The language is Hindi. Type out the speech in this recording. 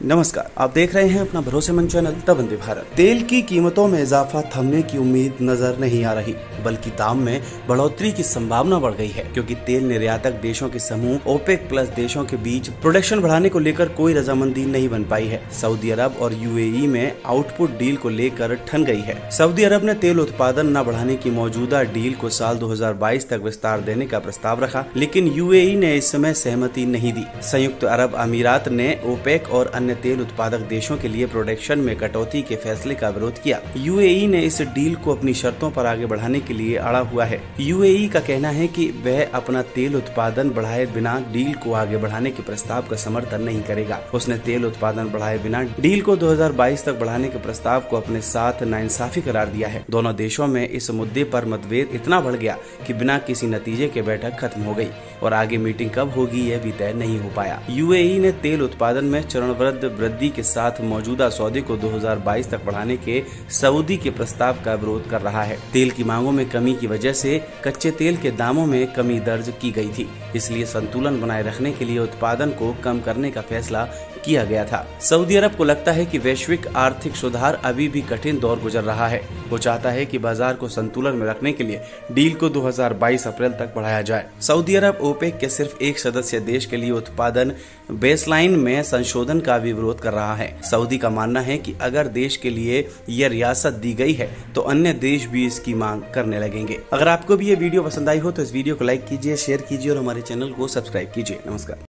नमस्कार, आप देख रहे हैं अपना भरोसेमंद चैनल द वंदे भारत। तेल की कीमतों में इजाफा थमने की उम्मीद नजर नहीं आ रही, बल्कि दाम में बढ़ोतरी की संभावना बढ़ गई है, क्योंकि तेल निर्यातक देशों के समूह ओपेक प्लस देशों के बीच प्रोडक्शन बढ़ाने को लेकर कोई रजामंदी नहीं बन पाई है। सऊदी अरब और यूएई में आउटपुट डील को लेकर ठन गई है। सऊदी अरब ने तेल उत्पादन न बढ़ाने की मौजूदा डील को साल 2022 तक विस्तार देने का प्रस्ताव रखा, लेकिन यूएई ने इस समय सहमति नहीं दी। संयुक्त अरब अमीरात ने ओपेक और अन्य तेल उत्पादक देशों के लिए प्रोडक्शन में कटौती के फैसले का विरोध किया। यूएई ने इस डील को अपनी शर्तों पर आगे बढ़ाने के लिए अड़ा हुआ है। यूएई का कहना है कि वह अपना तेल उत्पादन बढ़ाए बिना डील को आगे बढ़ाने के प्रस्ताव का समर्थन नहीं करेगा। उसने तेल उत्पादन बढ़ाए बिना डील को 2022 तक बढ़ाने के प्रस्ताव को अपने साथ नाइंसाफी करार दिया है। दोनों देशों में इस मुद्दे पर मतभेद इतना बढ़ गया कि बिना किसी नतीजे के बैठक खत्म हो गई और आगे मीटिंग कब होगी यह भी तय नहीं हो पाया। यूएई ने तेल उत्पादन में चरणबद्ध वृद्धि के साथ मौजूदा सौदे को 2022 तक बढ़ाने के सऊदी के प्रस्ताव का विरोध कर रहा है। तेल की मांगों में कमी की वजह से कच्चे तेल के दामों में कमी दर्ज की गई थी, इसलिए संतुलन बनाए रखने के लिए उत्पादन को कम करने का फैसला किया गया था। सऊदी अरब को लगता है कि वैश्विक आर्थिक सुधार अभी भी कठिन दौर गुजर रहा है। वो चाहता है कि बाजार को संतुलन में रखने के लिए डील को 2022 अप्रैल तक बढ़ाया जाए। सऊदी अरब ओपेक के सिर्फ एक सदस्य देश के लिए उत्पादन बेसलाइन में संशोधन का भी विरोध कर रहा है। सऊदी का मानना है कि अगर देश के लिए यह रियासत दी गई है तो अन्य देश भी इसकी मांग करने लगेंगे। अगर आपको भी ये वीडियो पसंद आई हो तो इस वीडियो को लाइक कीजिए, शेयर कीजिए और हमारे चैनल को सब्सक्राइब कीजिए। नमस्कार।